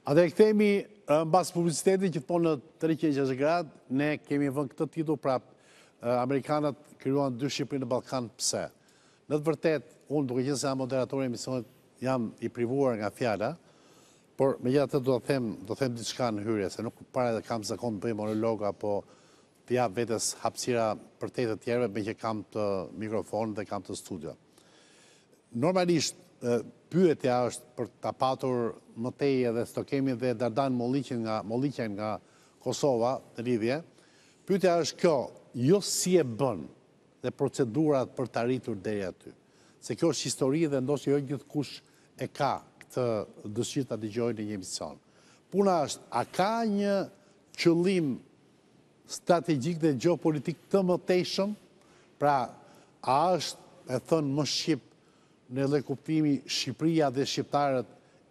A dhe këthemi në basë publicitetit që të ponë në 360 gradë, ne kemi vënë këtë titull pra Amerikanët kryuan dy Shqipëri në Balkan, pse? Në të vërtet, unë duke qenë se jam moderatori e emisionit, jam i privuar nga fjala, por me gjithë të do të them diçka në hyrje, se nuk pare dhe kam zakon të bëj monolog apo të jap vetes hapësira për të tjerëve me që kam të mikrofon dhe kam të studio. Normalisht, pyetja është për ta patur më tej edhe s'to kemi dhe Dardan Molliqen nga Kosova në lidhje. Pyetja është kjo, jo si e bën dhe procedurat për të arritur deri aty. Se kjo është histori dhe ndoshta jo gjithkush e ka këtë dëshirë ta dëgjojë në një emision. Puna është, a ka një qëllim strategjik dhe geopolitik të mëtejshëm? Pra, a është, e thënë më shqip, në edhe kuptimi Shqipëria dhe shqiptarët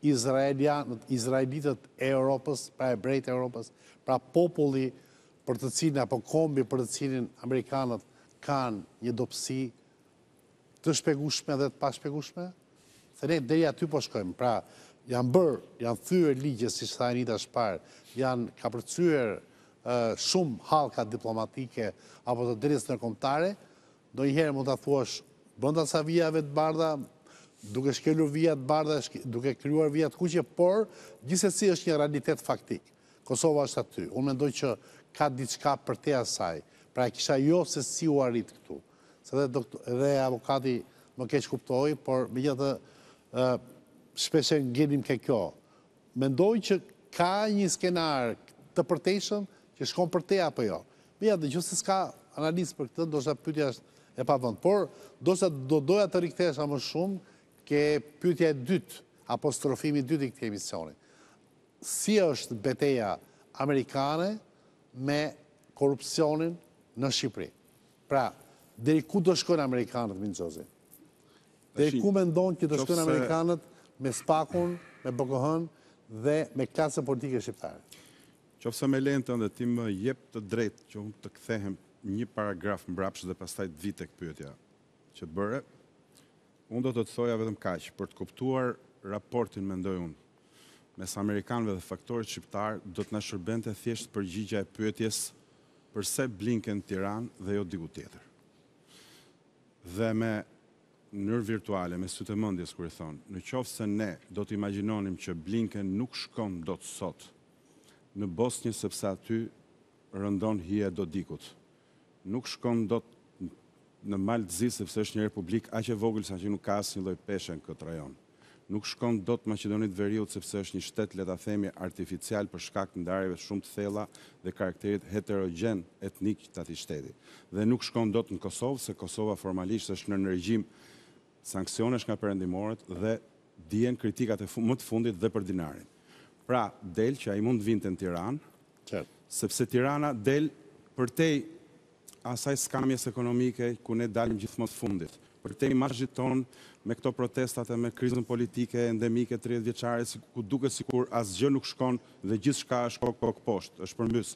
izraelitët e Europës, pra ebrejt e Europës, pra populli për të cilin, apo kombi për të cilin Amerikanët kanë një dobësi të shpjegueshme dhe të pa shpjegueshme? Se ne deri aty po shkojmë. Pra, janë thyer ligje, si tha Anita Shpar, janë kapërcyer shumë hallka diplomatike apo të drejtës ndërkombëtare, ndonjëherë mund ta thuash brenda sa vijave të bardha, duke shkelur vija të bardha, duke krijuar vija të kuqe, por gjithsesi është një realitet faktik. Kosova është aty. Unë mendoj që ka diçka për te asaj. Pra kisha jo se si u arrit këtu. Se edhe avokati më keq kuptoi, por megjithatë shpesh ngelim ke kjo. Mendoj që ka një skenar të përtejshëm që shkon për te apo jo. Megjithatë, nëse s'ka analizë për këtë, ndoshta pyetja është e pavend. Por do doja të rikthesha më shumë ke pyetja e dytë, apostrofimi i dytë i këtij emisioni. Si është betejë amerikane me korrupsionin në Shqipëri? Pra, deri ku do shkojnë amerikanët, Minxhozi? Deri ku mendon që do shkojnë amerikanët me SPAK-un, me BKH-n dhe me klasën politike shqiptare? Qofse me lejen tënde ti më jep të drejtë që unë të kthehem një paragraf mbrapsht dhe pastaj të vi tek pyetja që bëre, unë do të të thoja vetëm kaq, për të kuptuar raportin, mendoj unë, mes amerikanëve dhe faktorit shqiptar, do të na shërbente thjesht përgjigjja e pyetjes përse Blinken në Tiranë dhe jo diku tjetër. Dhe me mënyrë virtuale, me sytë e mendjes kur i thon, në qoftë se ne do të imagjinonim që Blinken nuk shkon dot sot në Bosnjë sepse aty rëndon hija e Dodikut. Nuk shkon dot në Maltzi sepse është një republik aq e vogël sa që nuk ka asnjë lloj peshe në këtë rajon. Nuk shkon dot Maqedonitë Veriut sepse është një shtet, le ta themi, artificial për shkak të ndarjeve shumë të thella dhe karakterit heterogjen etnik të atij shteti. Dhe nuk shkon dot në Kosovë, se Kosova formalisht është në regjim sanksionesh nga perëndimorët dhe dihen kritikat më të fundit dhe për dinarin. Pra, del që ai mund të vinte në Tiranë, sepse Tirana del përtej asaj skamjes ekonomike ku ne dalim gjithmonë të fundit. Përtej imazhit ton me këto protestat e me krizën politike endemike 30 vjeçare, ku duket sikur asgjë nuk shkon dhe gjithçka është kok poshtë, është përmbys.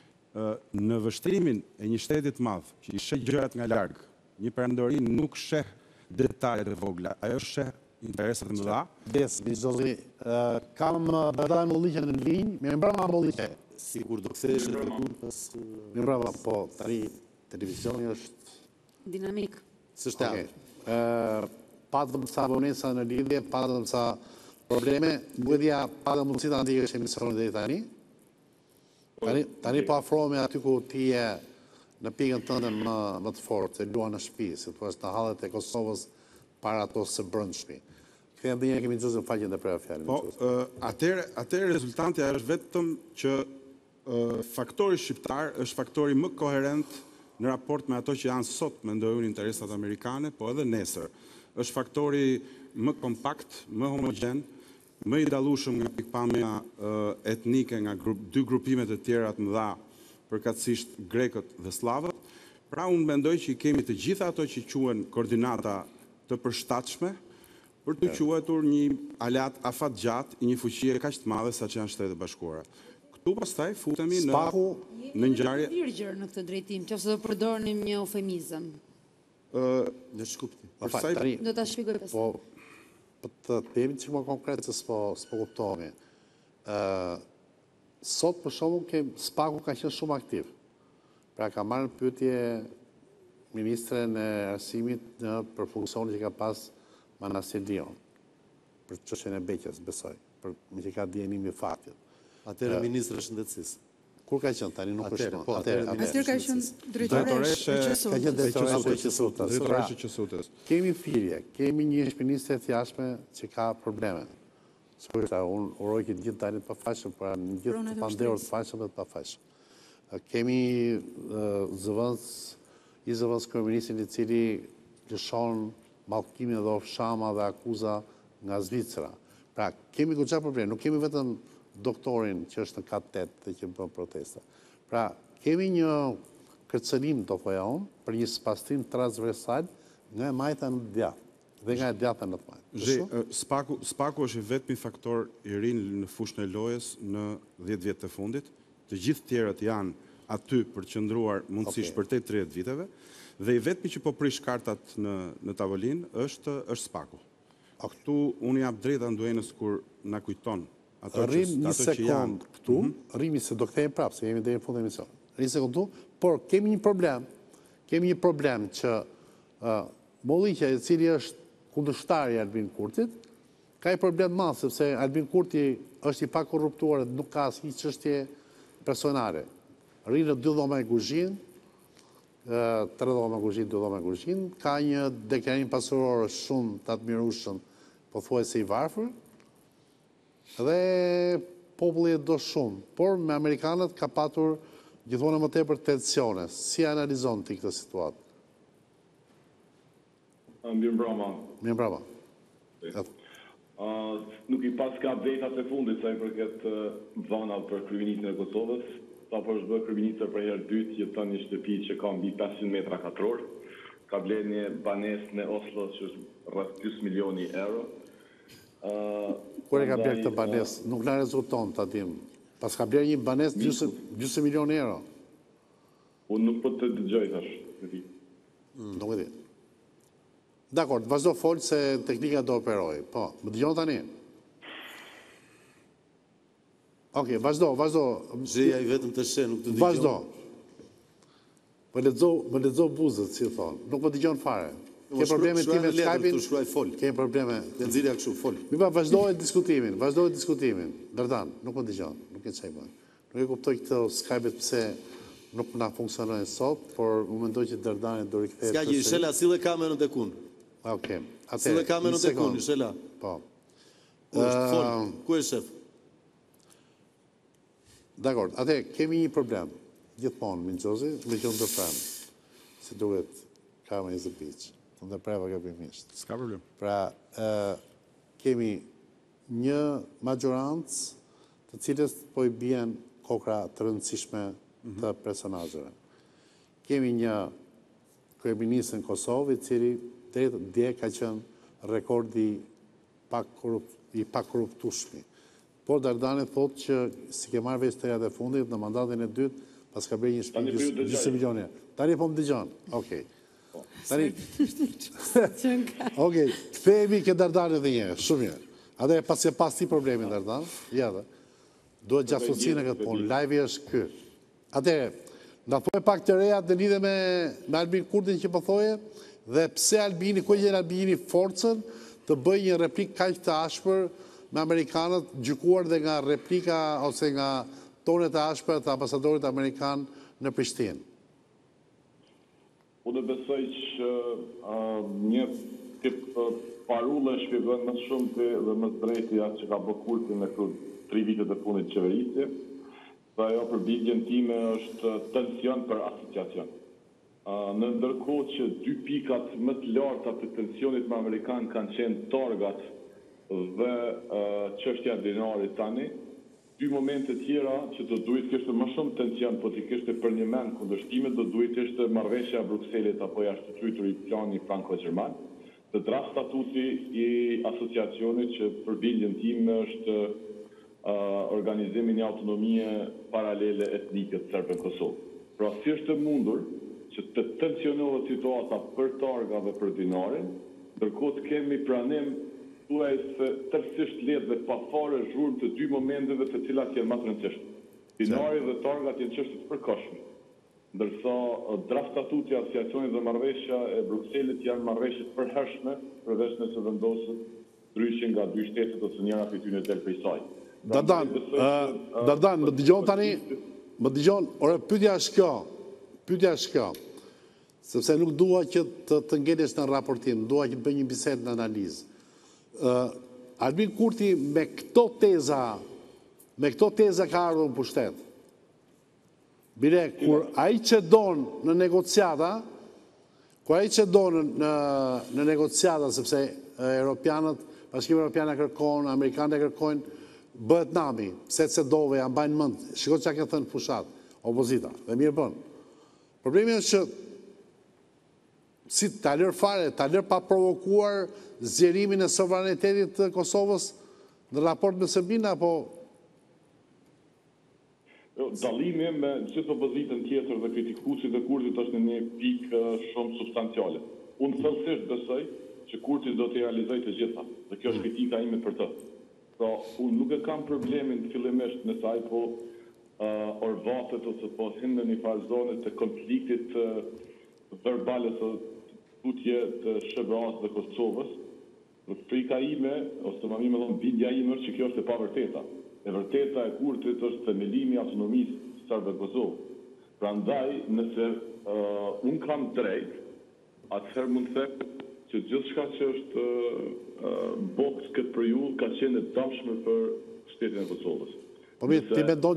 Në vështrimin e një shteti të madh, që i sheh gjërat nga larg, një perandori nuk sheh detajet e vogla, ajo sheh interesat e mëdha. Minxhozi, kam Dardan Molliqen në linjë, më mbrapa Molliqe. Sigur do kthehesh në pas. Më mbrapa, po, tani televizioni është dinamik. S'është okay. Patëm sa vonesa në lidhje, patëm sa probleme, mbledhja patëm mundësi ta ndjekesh emisionin deri tani. Tani po afrohemi aty ku ti je në pikën tënde më të fortë, se luan në shtëpi, si thua në hallet e Kosovës para ato së brendshmi. Kthehem dhe një kemi xhuzën faqen e prerë fjalën. Po, atëherë rezultanti është vetëm që faktori shqiptar është faktori më koherent në raport me ato që janë sot, mendoj unë, interesat amerikane, po edhe nesër. Është faktori më kompakt, më homogjen, më i dallueshëm nga pikpamja etnike nga dy grupimet e tjera të mëdha, përkatësisht grekët dhe slavët. Pra unë mendoj që i kemi të gjitha ato që quhen koordinata të përshtatshme për të quajtur një alat afatgjat i një fuqie kaq të madhe sa që janë Shtetet e Bashkuara. Këtu pastaj futemi në ngjarje virgjër në këtë drejtim, nëse do përdornim një eufemizëm. Në shkupti. Do ta shpjegoj pastaj. Po të themi çik më konkret se s'po kuptohemi. Sot për shembull SPAK-u ka qenë shumë aktiv. Pra ka marrë pyetje ministren e arsimit për funksionin që ka pas Manastir Dion, për çështjen e Beqës, besoj, për me që ka djenimin e faktit. Atëherë ministri i shëndetësisë. Kur ka qenë tani nuk është Atëherë, më. po, atëherë Atëherë ka qenë drejtoreshe e Ka qesurit. qenë drejtoreshe e qesutës. Drejtoreshe e qesutës. Kemi thirrje, kemi një ministre të jashtme që ka probleme. Sigurisht, unë uroj që të gjithë dalin të pafajshëm, pra në gjithë Prona të dhe pandehur vështirësi. të pafajshëm dhe të pafajshëm. Kemi zëvendës kryeministrin i cili lëshon mallkimin dhe ofshama dhe akuza nga Zvicra. Pra, kemi goxha probleme, nuk kemi vetëm doktorin që është në kat 8 dhe që bën protesta. Pra, kemi një kërcënim, do thoja unë, për një spastrim transversal nga e majta në djathtë dhe nga e djatha në të majtë. SPAK-u është i vetmi faktor i rinë në fushën e lojës në 10 vjetë të fundit. Të gjithë tjerët janë aty për të qëndruar mundësisht për 30 viteve, dhe i vetmi që po prish kartat në tavolinë është SPAK-u. Këtu unë jap drejta Nduenës kur na kujton ato që Rrim një janë. sekond këtu, rrimi se do kthehemi prapë, se jemi deri në fund të emisionit. Rrim një sekond këtu, por kemi një problem që Molliqja, i cili është kundërshtar i Albin Kurtit, ka një problem madh sepse Albin Kurti është i pakorruptuar, nuk ka asnjë çështje personale. Rrinë në 2 dhoma e kuzhinë, 3 dhoma kuzhinë, 2 dhoma kuzhinë, ka një deklarim pasuror shumë të admirueshëm, pothuajse i varfër, dhe populli e do shumë, por me amerikanët ka patur gjithmonë më tepër tensione. Si analizon ti këtë situatë? Mirëmbrëma. Mirëmbrëma. Nuk i pas ka update-at e fundit sa i përket dhënave për kryeministrin e Kosovës. Sa po është bërë kryeministër për herë dytë, jeton një shtëpi që ka mbi 500 metra katror. Ka blerë një banesë në Oslo që është rreth 2 milioni euro. Kur e ka blerë këtë banesë? Nuk na rezulton ta dim. Pas ka blerë një banesë 2 milion euro. Unë nuk po të dëgjoj tash. Nuk e di. Dakor, vazhdo fol se teknika do operoj. Po, më dëgjon tani? Okej, vazhdo. Zheja i vetëm të sheh, nuk të dëgjon. Vazhdo. Më lexo buzët, si thon. Nuk më dëgjon fare. Ke probleme ti me Skype-in? Tu shkruaj fol. Ke probleme? Të nxirja kështu fol. Mi pa vazhdoj diskutimin. Dardan, nuk më dëgjon, nuk e çaj bën. Nuk e kuptoj këtë Skype-it pse nuk na funksionojnë sot, por u mendoj që Dardani do rikthehet. Ska gjë, Shela, sille kamerën te kun. Okej. Sille kamerën te kun, Shela. Po. Ku është fol? Ku është shef? Dakor, atë kemi një problem. Gjithmonë, Minxozi, me që unë dëfram. Si duhet karma is a bitch. Të ndërpreva gabimisht. S'ka problem. Pra, kemi një majorancë të cilës po i bien kokra të rëndësishme të personazheve. Kemi një kryeministër në Kosovë, i cili dje ka qenë rekordi i pakorruptueshmi. Por Dardani thotë që si ke marrë vesh të e fundit në mandatin e dytë, pas ka bërë një shtëpi 20 milionë. Tani po më dëgjon. Okej. Tani. Okej, kthehemi ke Dardani edhe një herë, shumë mirë. Atë pas ti problemin Dardan, ja dhe. Duhet gjasosinë këtë punë, live është ky. Atëherë, na thuaj pak të reja në lidhje me Albin Kurtin që po thoje, dhe pse Albini, ku gjen Albini forcën të bëjë një replikë kaq të ashpër me amerikanët, gjykuar dhe nga replika ose nga tonet e ashpër të ambasadorit amerikan në Prishtinë? Unë besoj që një tip parullë shpjegon më shumë dhe më drejti atë që ka bërë Kurti në këto 3 vitet e fundit qeverisje. Dhe ajo për bigjen time është tension për asociacion. Në ndërkohë që 2 pikat më të larta të tensionit me Amerikan kanë qenë targat dhe çështja e dinarit tani, 2 momente tjera që do duhet kishte më shumë tension, po të kishte për një mend kundërshtime, do duhet ishte marrëveshja e Brukselit apo jashtë qytetëri plani franko-gjerman, të draft statuti i asociacionit që për bindjen time është organizimi një autonomie paralele etnike të serbëve në Kosovë. Pra si është mundur që të tensionohet situata për targa dhe për dinarin, ndërkohë të kemi pranim thuaj se tërësisht let dhe pa fare zhurmë të dy momenteve të cilat janë më të rëndësishme. Binari dhe targat janë çështje të përkohshme, ndërsa draft statutja e asociacionit dhe marrëveshja e Brukselit janë marrëveshje të përhershme, përveç nëse vendoset ndryshe nga dy shtetet ose njëra prej tyre del prej saj. Dardan, më dëgjon tani, ore pyetja është kjo, sepse nuk dua që të ngelesh në raportim, dua që të bëj një bisedë në analizë. Albin Kurti me këto teza ka ardhur në pushtet. Bile, kur ai që don në negociata, sepse Europianët, Bashkimi Europian kërkon, Amerikanët kërkojnë, bëhet nami, se dove, janë bajnë mënd, shikoj që ka thënë fushat, opozita, dhe mirë bën. Problemi është që si ta lër fare, ta lër pa provokuar zgjerimin e sovranitetit të Kosovës në raport me Serbinë, apo Dallimi me gjithë opozitën tjetër dhe kritikuesit e Kurtit është në një pikë shumë substanciale. Unë thellësisht besoj që Kurti do të realizojë të gjitha, dhe kjo është kritika ime për të. Pra, unë nuk e kam problemin fillimisht nëse ai po orvatet ose po hin në një farë zone të konfliktit verbal ose tutje të SHBA-s dhe Kosovës. Frika ime, ose më mirë më thonë bindja ime është që kjo është e pavërteta. E vërteta e Kurtit është themelimi i autonomisë së Kosovës. Prandaj, nëse unë kam drejt, atëherë mund të them që gjithçka që është boks këtë për ju ka qenë e dashme për shtetin e Kosovës. Po mirë,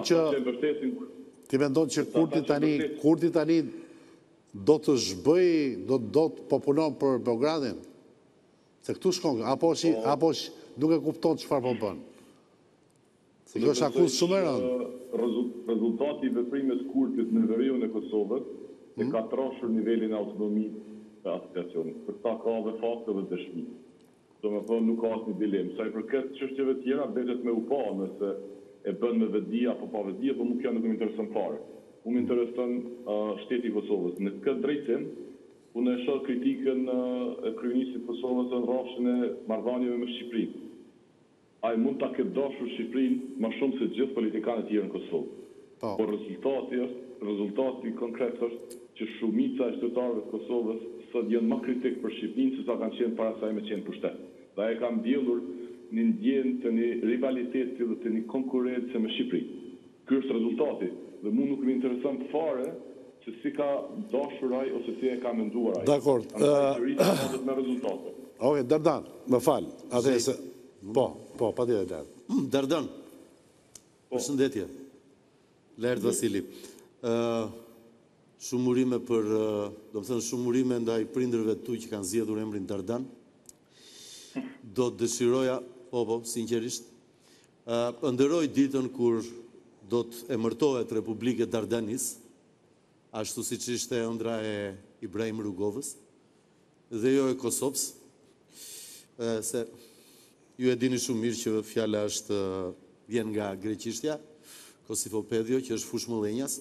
ti mendon që Kurti tani do të zhbëj, do të popullon për Beogradin? Se këtu shkon, apo nuk e kupton çfarë po bën? Se kjo është akuzë shumë e rëndë. Rezultati i veprimit Kurtit në veriun e Kosovës e ka trashur nivelin e autonomisë të asociacionit. Për ta ka dhe fakte dhe dëshmi. Do me thonë nuk ka asnjë dilemë. Sa i përket çështjeve tjera, betet me u pa nëse e bën me vedi apo pa vedi, apo nuk janë, nuk më intereson fare. Unë më intereson shteti i Kosovës. Në këtë drejtim, unë e shoh kritikën e kryeministit Kosovës në rrafshin e marrëdhënieve me Shqipërinë. Ai mund ta ketë dashur Shqipërinë më shumë se gjithë politikanët tjerë në Kosovë. Por rezultati konkret është që shumica e qytetarëve të Kosovës sot janë më kritik për Shqipërinë se sa kanë qenë para saj me qenë pushtet. Dhe ai ka mbjellur një ndjenjë të një rivaliteti dhe të një konkurrencë me Shqipërinë. Ky është rezultati. Dhe mu nuk më intereson fare se si ka dashur ai ose si e ka menduar ai. Dakor. Me rezultate. Okej, Dardan, më fal. Atëse po, patjetër. Dardan. Përshëndetje. Lert Vasili. Shumë urime shumë urime ndaj prindërve tu që kanë zgjedhur emrin Dardan. Do të dëshiroja, sinqerisht, ëndërroj ditën kur do të emërtohet Republike Dardanis, ashtu siç ishte ëndra e Ibrahim Rugovës, dhe jo e Kosovës, se ju e dini shumë mirë që fjala vjen nga greqishtja, Kosifopedio, që është fush mëllenjas,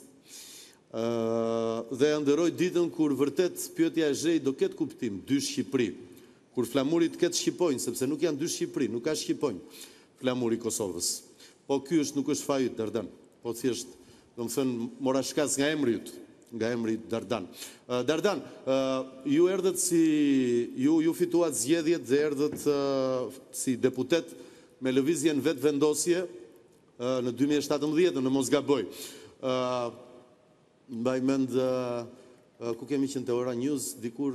dhe ëndërroj ditën kur vërtet pyetja e zhej do ketë kuptim, dy Shqipëri, kur flamurit ketë Shqiponjë, sepse nuk janë dy Shqipëri, nuk ka Shqiponjë flamuri Kosovës. Po ky nuk është faji yt, Dardan. Po thjesht, do të thënë, mora shkas nga emri yt, nga emri Dardan. Dardan, ju erdhët ju fituat zgjedhjet dhe erdhët si deputet me lëvizjen vetë vendosje në 2017, në mos gaboj. Mbaj mend, ku kemi qenë te Ora News, dikur,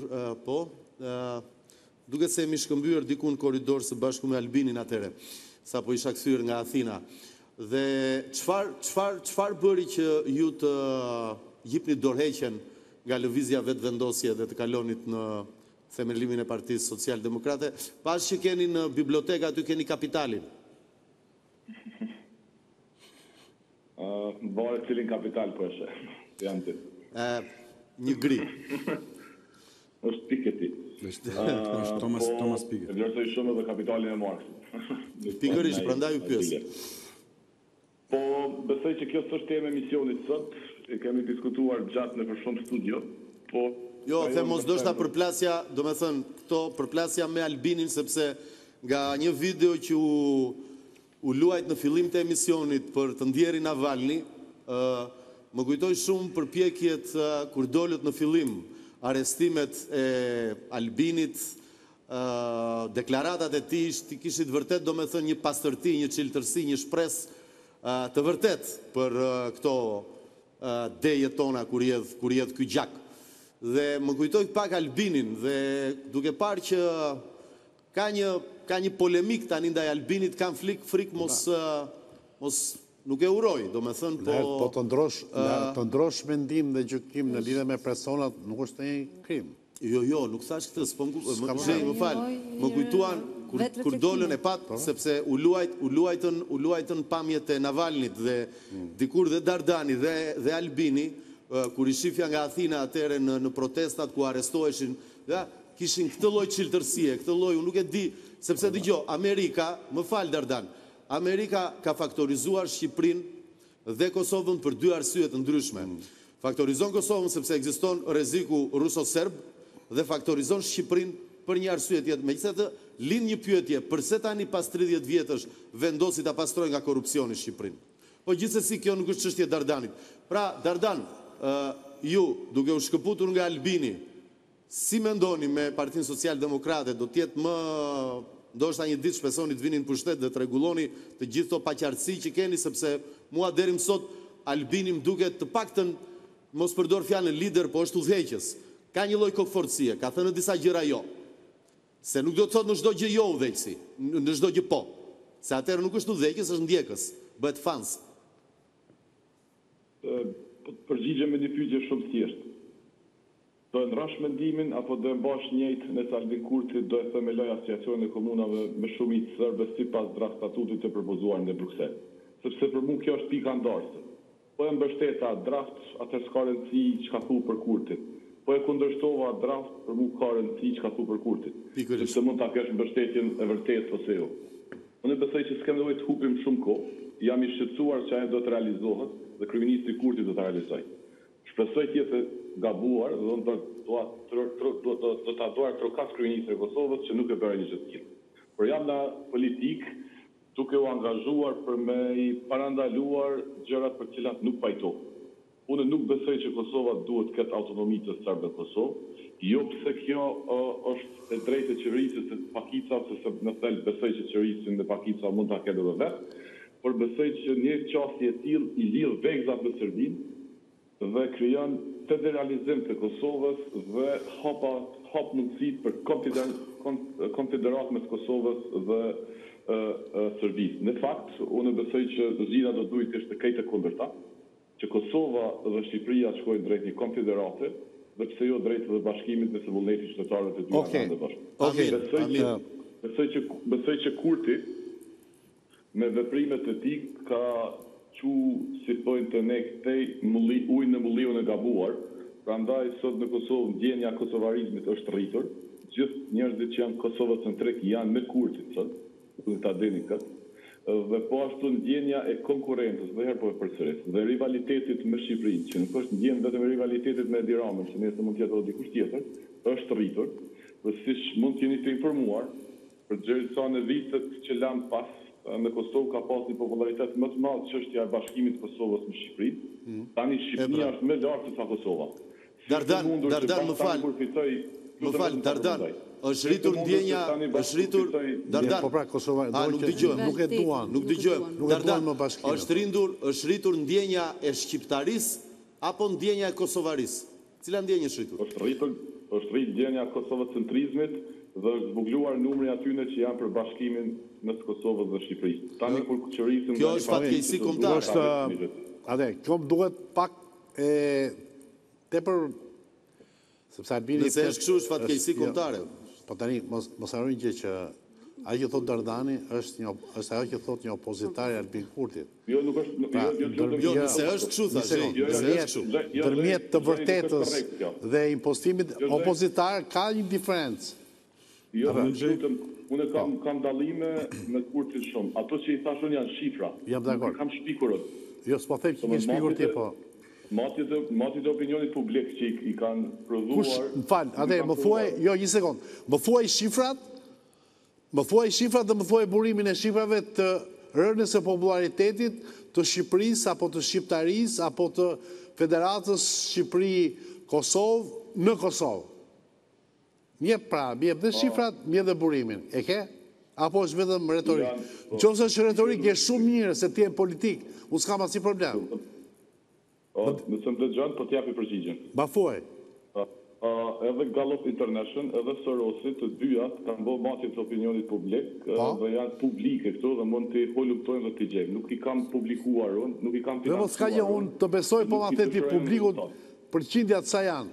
duket se jemi shkëmbyer diku në korridor së bashku me Albinin atëre, sa po isha kthyer nga Athina. Dhe çfarë bëri që ju të jipni dorëheqjen nga lëvizja vetë vendosje dhe të kalonit në themelimin e Partisë Social-Demokrate, pas që keni në bibliotekë aty keni Kapitalin? Varet cilin kapital po është. Janë ti. Një gri. Është Piketty. Është Thomas Piketty. Vlerësoj shumë edhe kapitalin e Marksit. Pikërisht, prandaj ju pyes. Po, besoj që kjo s'është temë e misionit sot, e kemi diskutuar gjatë në për shumë studio, po... Jo, them mos do shta përplasja, do me thënë, këto përplasja me Albinin, sepse nga një video që u luajt në fillim të emisionit për të ndjeri Navalny, më kujtoj shumë përpjekjet kur dolët në fillim, arestimet e Albinit, deklaratat e tij kishit vërtet do me thënë një pastërti, një çiltërsi, një shpresë të vërtet për këto dejet tona kur jedh ky gjak. Dhe më kujtoj pak Albinin dhe duke parë që ka një polemik tani ndaj Albinit, kam frikë mos nuk e uroj, do me thënë Po të ndrosh mendim dhe gjykim në lidhje me personat nuk është një krim. Jo, nuk thash këtë, më falë, më kujtuan kur dolën e patë, sepse u luajtën pamjet e Navalnit dhe dikur dhe Dardani dhe Albini, kur i shifja nga Athina atere në protestat ku arestoheshin, kishin këtë lloj çiltërsie, këtë lloj, unë nuk e di, sepse dëgjoj, Amerika, më falë Dardan, Amerika ka faktorizuar Shqipërinë dhe Kosovën për dy arsye të ndryshme. Faktorizon Kosovën sepse ekziston rreziku ruso-serb dhe faktorizon Shqipërinë për një arsye tjetër. Megjithatë, lind një pyetje, pse tani pas 30 vjetësh vendosi ta pastrojë nga korrupsioni Shqipërinë? Po gjithsesi kjo nuk është çështje Dardanit. Pra, Dardan, ju duke u shkëputur nga Albini, si mendoni me Partinë Social-Demokrate, do të jetë më ndoshta një ditë shpresoni të vinin në pushtet dhe të rregulloni të gjithë këto paqartësi që keni, sepse mua deri më sot Albini më duket të paktën, mos përdor fjalën lider, po është udhëheqës. Ka një lloj kokforcie, ka thënë disa gjëra jo. Se nuk do të thotë në çdo gjë jo udhëheqësi, në çdo gjë po. Se atëherë nuk është udhëheqës, është ndjekës, bëhet fans. Përgjigjem me një pyetje shumë thjeshtë. Do e ndrash mendimin apo do e mbash njëjtë nëse Albin Kurti do e themeloj asociacionin e komunave me shumicë serbe sipas draft statutit të propozuar në Bruksel. Sepse për mua kjo është pika ndarëse. Po e mbështeta draft, atë s'ka rëndësi çka thu për Kurtin. Po e kundërshtova draft, për mua ka rëndësi çka thu për Kurtin. Sepse mund ta kesh mbështetjen e vërtetë ose jo. Unë besoj që s'kem nevojë të hupim shumë kohë. Jam i shqetësuar që ajo do të realizohet dhe kryeministri Kurti do ta realizojë. Shpresoj të jetë gabuar dhe do ta duar trokas kryeministri i Kosovës që nuk e bëra një gjë të tillë. Por jam në politikë duke u angazhuar për me i parandaluar gjërat për cilat nuk pajtohem. Unë nuk besoj që Kosova duhet të ketë autonomi të serbë në Kosovë, jo pse kjo është e drejtë e qeverisë të Pakica, sepse në thelb besoj që qeverisin dhe Pakica mund ta ketë edhe vetë, por besoj që një qasje e tillë i lidh vegzat me Serbinë dhe krijon federalizim të Kosovës dhe hap mundësi për konfederat mes Kosovës dhe Serbisë. Në fakt, unë besoj që zgjidhja do duhet të ishte krejt e kundërta, që Kosova dhe Shqipëria shkojnë drejt një konfederate, dhe pse jo drejt dhe bashkimit nëse vullneti qytetarëve të dy anëve bashkë. Besoj që Kurti me veprimet e tij ka si pojnë të ne këtej ujnë në mulliun e gabuar, prandaj sot në Kosovë ndjenja kosovarizmit është rritur, gjithë njerëzit që janë kosovocentrik janë me Kurtin sot, dhe ta dini këtë, dhe po ashtu ndjenja e konkurrencës, dhe herë po e përsëris, dhe rivalitetit me Shqipërinë, që nuk është ndjenjë vetëm rivalitetit me Edi Ramën, që nëse mund të jetë edhe dikush tjetër, është rritur, dhe siç mund të jeni të informuar, për gjërë në vitet që lanë pas në Kosovë ka pas një popularitet më të madh çështja e bashkimit të Kosovës me Shqipërinë. Tani Shqipëria është më lart se sa Kosova. Dardan, më fal, Dardan. Është rritur ndjenja, është rritur Dardan. Po pra Kosova, nuk dëgjojmë, nuk e duan. Nuk dëgjojmë. Dardan më bashkimin. Është rritur ndjenja e shqiptarisë apo ndjenja e kosovarisë? Cila ndjenjë është rritur? Është rritur ndjenja e kosovocentrizmit dhe është zbugluar numri atyne që janë për bashkimin mes Kosovës dhe Shqipërisë. Tani kur qeverisën kjo është fatkeqësi kombëtare. Atë, kjo më duhet pak tepër sepse Albini nëse është kështu është fatkeqësi kombëtare. Po tani mos harroni gjë që ai që thot Dardani është ajo që thot një opozitar i Albin Kurtit. Jo, nuk është nëse është kështu thashë. Ndërmjet të vërtetës dhe impostimit opozitar ka një diferencë. Jo, unë kam dallime me Kurtin shumë. Ato që i thashun janë shifra. Jam dakord. Kam shpikurët. Jo, s'po them që një shpikur ti po. Mati të opinionit publik që i kanë prodhuar. Më fal, atë më thuaj, jo një sekond. Më thuaj shifrat, Më thuaj shifrat dhe më thuaj burimin e shifrave të rënjes së popularitetit të Shqipërisë apo të shqiptarisë apo të Federatës Shqipëri-Kosovë në Kosovë. Mjep pra, mjep dhe shifrat, mjep dhe burimin. E ke? Apo është vetëm retorik? Nëse është retorik, je shumë mirë se ti je politik. Unë s'kam asnjë problem. Nëse më dëgjon, po t'japi përgjigjen. Ma thuaj. Edhe Gallup International, edhe Sorosi, të dyja kanë bërë matje të opinionit publik dhe janë publike këto dhe mund t'i holuptojnë dhe t'i gjejmë. Nuk i kam publikuar unë, nuk i kam financuar. Dhe mos ka gjë, unë të besoj po ma theti publikut përqindjat sa janë.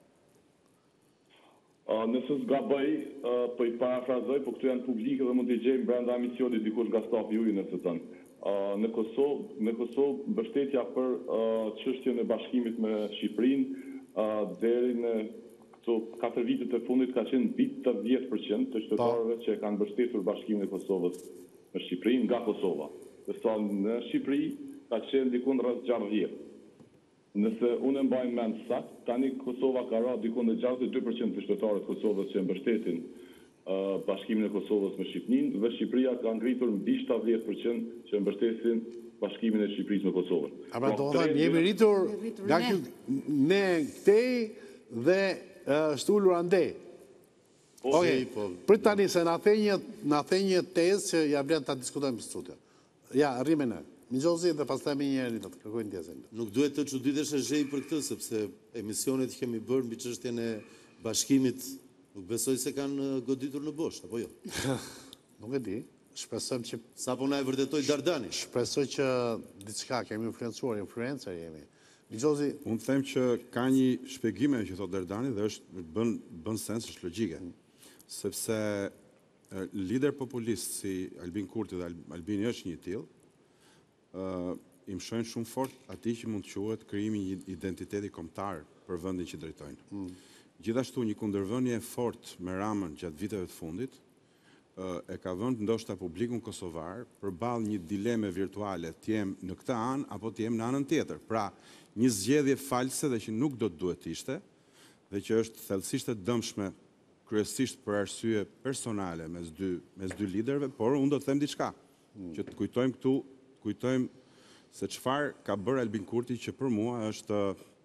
Nëse s'gaboj, po i parafrazoj, po këtu janë publike dhe mund t'i gjejmë brenda emisionit dikush nga stafi juaj nëse thënë. Në Kosovë mbështetja për çështjen e bashkimit me Shqipërinë deri në këto 4 vitet e fundit ka qenë mbi 80% të qytetarëve që kanë mbështetur bashkimin e Kosovës me Shqipërinë nga Kosova. Ndërsa në Shqipëri ka qenë diku rreth 60%. Nëse unë mbaj mend saktë, tani Kosova ka rënë diku në 62% të qytetarëve të Kosovës që mbështetin bashkimin e Kosovës me Shqipërinë dhe Shqipëria ka ngritur mbi 70% që mbështesin bashkimin e Shqipërisë me Kosovën. A pra do të jemi rritur nga ne këtej dhe është ulur andej. Okej, prit tani se na the një tezë që ja vlen ta diskutojmë në studio. Ja, rrimë ne. Mixozi dhe pastaj më njëherë do të kërkojnë tezën. Nuk duhet të çuditesh e zhej për këtë, sepse emisionet që kemi bërë mbi çështjen e bashkimit, nuk besoj se kanë goditur në bosh, apo jo? Nuk e di. Shpresojmë që sapo na e vërtetoi Dardani. Shpresoj që diçka kemi influencuar, influencer jemi. Mixozi, unë them që ka një shpjegim që thot Dardani dhe është bën sens, është logjike. Sepse lider populist si Albin Kurti dhe Albini është një tillë, i mshojnë shumë fort atij që mund të quhet krijimi një identiteti kombëtar për vendin që drejtojnë. Gjithashtu një kundërvënie fort me Ramën gjatë viteve të fundit e ka vënë ndoshta publikun kosovar përballë një dileme virtuale, të jem në këtë anë apo të jem në anën tjetër. Pra, një zgjedhje false dhe që nuk do të duhet të ishte dhe që është thellësisht e dëmshme kryesisht për arsye personale mes dy liderëve, por unë do të them diçka që të kujtojmë këtu, se çfarë ka bërë Albin Kurti që për mua është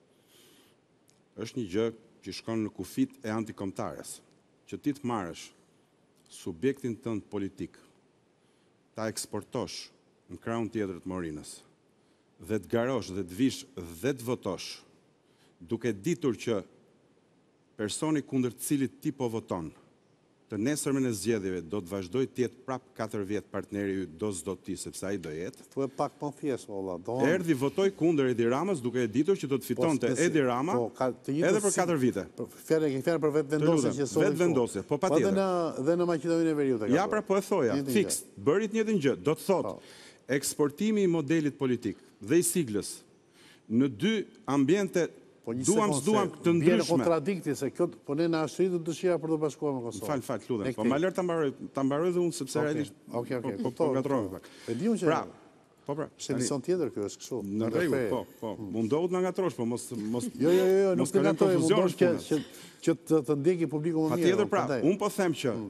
një gjë që shkon në kufit e antikombëtares, që ti të marrësh subjektin tënd politik, ta eksportosh në krahun tjetër të Morinës, dhe të garosh dhe të vish dhe të votosh, duke ditur që personi kundër cilit ti po voton, të nesërmen e zgjedhjeve do të vazhdoj të jetë prap 4 vjet partneri yt do s'do ti, sepse ai do jetë. Thuaj pak më thjesht valla. Erdhi votoi kundër Edi Ramës duke e ditur që do të fitonte Edi Rama edhe për 4 vite. Fjalë për vetvendosje që sot. Vetvendosje, po patjetër. Dhe në Maqedoninë e Veriut. Ja pra po e thoja, fiks, bëri të njëjtën gjë. Do të thotë eksportimi i modelit politik dhe i siglës në dy ambiente duam të ndryshme. Bjerë kontradikti se kjo po ne na ashtritu dëshira për të bashkuar me Kosovën. Fal, lutem. Po më lër ta mbaroj dhe unë sepse realisht. Okej. Po gatrova pak. E diun që pra, po. Është emision tjetër ky është kështu. Në rregull, po. Mundohet na ngatrosh, po mos Jo, nuk të ngatroj, mundohet që të ndjeki publiku më mirë. Patjetër, pra, unë po them që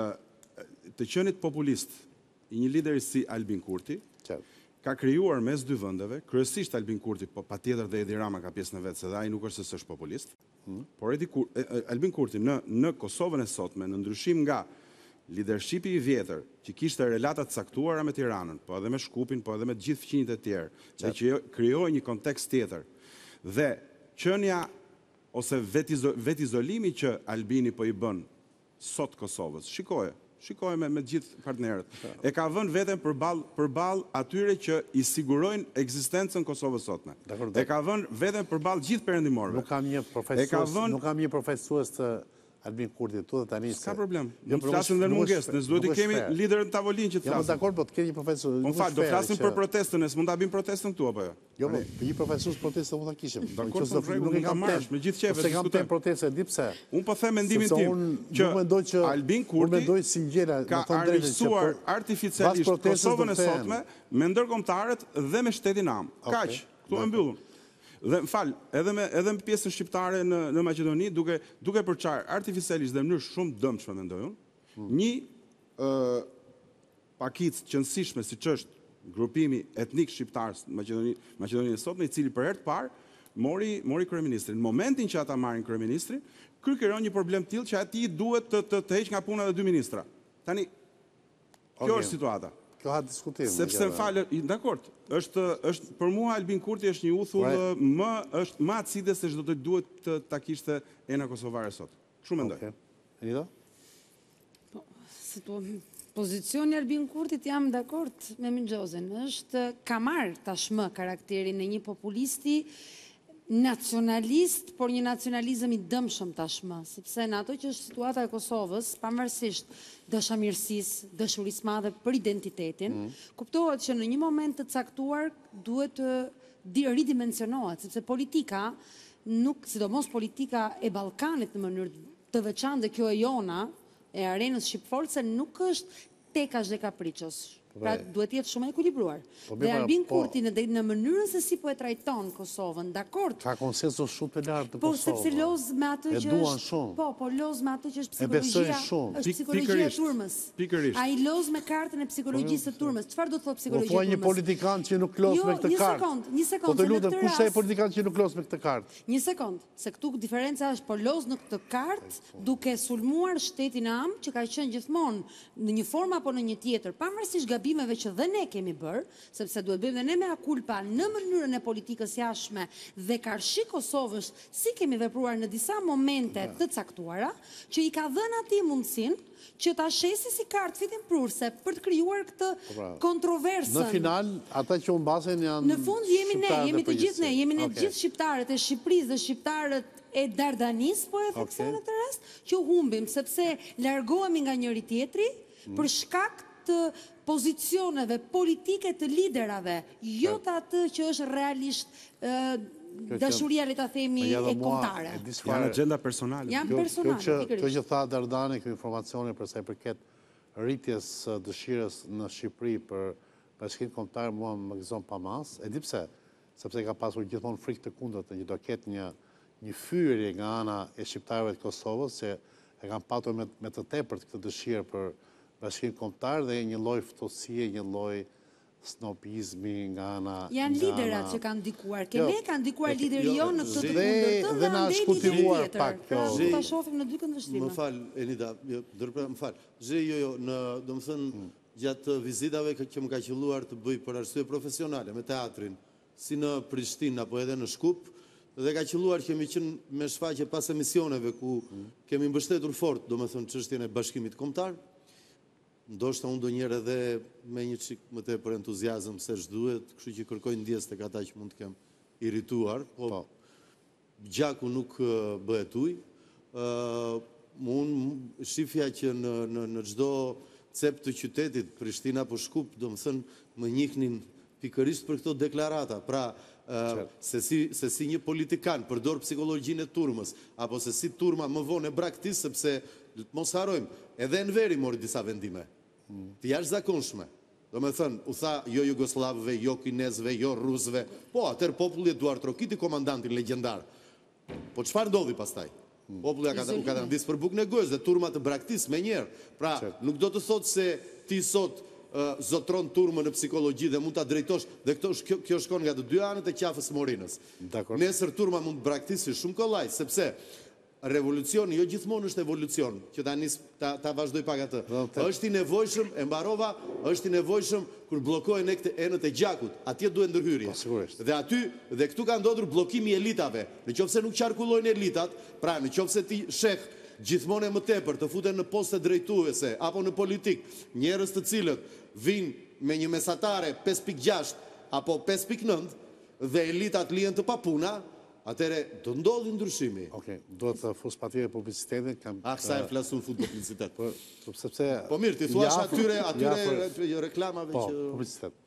të qenit populist i një lideri si Albin Kurti ka krijuar mes dy vendeve, kryesisht Albin Kurti, po patjetër dhe Edi Rama ka pjesën e vet, se dhe ai nuk është se s'është populist. Por Albin Kurti në Kosovën e sotme, në ndryshim nga leadershipi i vjetër, që kishte relata të caktuara me Tiranën, po edhe me Shkupin, po edhe me të gjithë fqinjtë e tjerë, dhe që krijoi një kontekst tjetër. Dhe qenia ose vetizolimi që Albini po i bën sot Kosovës, shikoje me gjithë partnerët. E ka vënë veten përballë atyre që i sigurojnë ekzistencën Kosovës sotme. E ka vënë veten përballë gjithë perëndimorëve. Nuk kam një profesues të Albin Kurti tu dhe tani. S'ka problem. Ne flasim dhe në mungesë, ne duhet të kemi liderën tavolinë që të flasim. Jo, dakor, po të keni një profesor. Po fal, do flasim për protestën, ne s'mund ta bëjmë protestën këtu apo jo? Jo, po një profesor protestë mund ta kishim. Dakor, nuk e kam marrësh, me gjithë qeve. Se kam të proteste, di pse. Unë po them mendimin tim që Albin Kurti ka armiqsuar artificialisht Kosovën e sotme me ndërkombëtarët dhe me shtetin am. Kaq, këtu e mbyllum. Dhe më fal, edhe me pjesën shqiptare në Maqedoni, duke përçarë artificialisht dhe në mënyrë shumë dëmshme, mendoj unë, një pakicë qëndësishme siç është grupimi etnik shqiptar në Maqedoninë e Sotme, i cili për herë të parë mori kryeministrin. Në momentin që ata marrin kryeministrin, ky krijon një problem tillë që atij duhet të heq nga puna edhe dy ministra. Tani kjo është situata. Kjo ha diskutim. Sepse falë, dakord, është për mua Albin Kurti është një uthull më acide se çdo të duhet ta kishte Ena Kosovare sot. Kështu mendoj. Enida? Pozicioni Albin Kurtit jam dakord me Minxhozën. Ka marrë tashmë karakterin e një populisti nacionalist, por një nacionalizëm i dëmshëm tashmë, sepse në ato që është situata e Kosovës, pavarësisht dashamirësisë, dashurisë madhe për identitetin, kuptohet që në një moment të caktuar duhet të ridimensionohet, sepse politika, sidomos politika e Ballkanit në mënyrë të veçantë, dhe kjo e jona, e arenës shqipforce, nuk është tekash dhe kapriços. Pra duhet jetë shumë ekuilibruar. Dhe Albin Kurti në mënyrën se si po e trajton Kosovën, dakord. Ka konsensus shumë të lartë të Po Kosovës. sepse loz me atë që E duan është. shumë. Po loz me atë që është E besojnë psikologjia. shumë. Është psikologjia e turmës. Pikërisht. Ai loz me kartën e psikologjisë së turmës. Çfarë do të thotë Po psikologjia thua e një turmës? politikan që nuk los me këtë kartë. Një sekond, Po të se në lutem, këtë kush është ai rast- politikan që nuk los me këtë kartë? Një sekond, se këtu diferenca është po loz në këtë kartë duke sulmuar shtetin am që ka qenë gjithmonë në një formë apo në një tjetër, pavarësisht gabimeve që dhe ne kemi bërë, sepse duhet bëjmë dhe ne mea culpa në mënyrën e politikës jashtme dhe karshi Kosovës, si kemi vepruar në disa momente të caktuara, që i ka dhënë atij mundësinë që ta shesi si kartë fitim prurse për të krijuar këtë kontroversën. Në final, ata që u mbasen janë Në fund jemi ne, shqiptarët jemi e të gjithë ne, përgjithësi. jemi ne Okej. gjithë shqiptarët e Shqipërisë dhe shqiptarët e Dardanis, po e theksoj në këtë rast, që humbim, sepse largohemi nga njëri tjetri për shkak të pozicioneve politike të liderave, jo të atë që është realisht dashuria, le ta themi, e kombëtare. Janë agenda personale. Janë personale, Kjo pikërisht. që tha Dardani, kjo informacioni për sa i përket rritjes së dëshirës në Shqipëri për bashkimin kombëtar, mua më gëzon pa mas. E di pse? Sepse ka pasur gjithmonë frikë të kundërt, që do ketë një fyerje nga ana e shqiptarëve të Kosovës që e kanë patur me të tepërt këtë dëshirë për bashkimin kombëtar dhe një lloj ftohësie, një lloj snobizmi nga ana. Janë liderat që kanë ndikuar. Keme kanë ndikuar lideri jonë në këtë të kundërtën dhe na është kultivuar pak kjo. Pra, ta shohim në dy këndvështrime. Më fal, Enida, më fal. Domethënë gjatë vizitave që më ka qelluar të bëj për arsye profesionale me teatrin, si në Prishtinë apo edhe në Shkup, dhe ka qelluar që kemi qenë me shfaqje pas emisioneve ku kemi mbështetur fort, domethënë çështjen e bashkimit kombëtar. Ndoshta unë do njerë edhe me një çik më tepër entuziazëm se ç'duhet, kështu që kërkoj ndjes tek ata që mund të kem irrituar, po gjaku nuk bëhet ujë. Unë shifja që në çdo cep të qytetit, Prishtina apo Shkup, domethënë më njihnin pikërisht për këto deklarata. Pra, se si një politikan përdor psikologjinë e turmës, apo se si turma më vonë e braktis, sepse mos harrojmë, edhe Enveri mori disa vendime, të jashtëzakonshme. Do me thënë, u tha jo Jugoslavëve, jo Kinezëve, jo Rusëve, po atër populli e Duar Trokiti, komandantin legjendar. Po çfarë ndodhi pastaj? Populli u ka rëndis për bukën e gojës dhe turma të braktis me njerë. Pra, nuk do të thotë se ti sot zotron turmën në psikologji dhe mund ta drejtosh, dhe kjo shkon nga të dy anët e qafës Morinës. Nesër turma mund të braktisë shumë kollaj, sepse revolucioni jo gjithmonë është evolucion, që ta vazhdoj pak atë. Është i nevojshëm, e mbarova, është i nevojshëm kur bllokohen enët e gjakut, atje duhet ndërhyrje. Dhe aty, dhe këtu ka ndodhur bllokimi i elitave. Nëse nuk qarkullojnë elitat, pra nëse ti sheh gjithmonë më tepër të futen në poste drejtuese apo në politik, njerëz të cilët vinë me një mesatare 5.6 apo 5.9 dhe elitat lihen të papuna, atëre do ndodhi ndryshimi. Okej, duhet të fus patjetër publicitetin. Sa e flasun fut publicitet. Sepse po mirë, ti thua atyre reklamave që... që... publicitet.